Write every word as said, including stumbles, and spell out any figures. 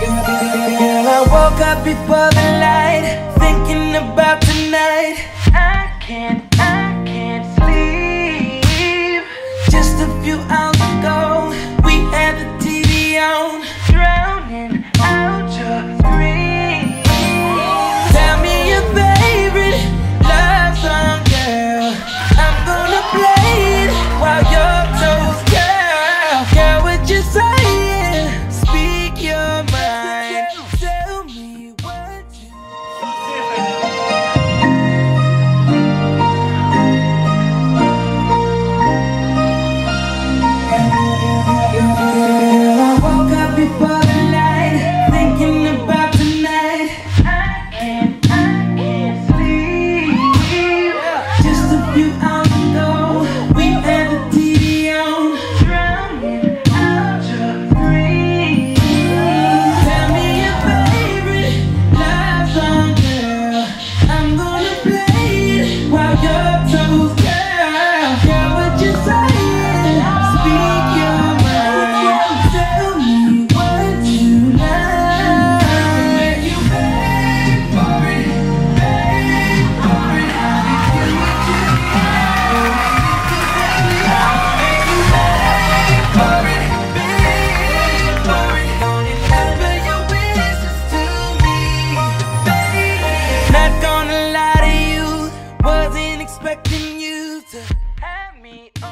Girl, I woke up before the light, thinking about tonight. I can't, I can't sleep. Just a few hours ago, we had the T V on, drowning out your screams. Tell me your favorite love song, girl. I'm gonna play it while you're toast, girl. Girl, what you saying? Speak your mind. Tell me what you. Girl, I woke up before the light, thinking about tonight. I can't, I can't sleep. Just a few hours ago, we had the T V on, drowning out your screams. Tell me your favorite love song, girl. I'm gonna play it while you're toast, girl. Girl, what you saying? Speak your mind. Tell me what you like. You beg for it, beg for it. I'll give you what you want. Baby, beg for it, beg for it. Only whisper your wishes to me, baby. Not gonna lie to you, wasn't expecting you to have me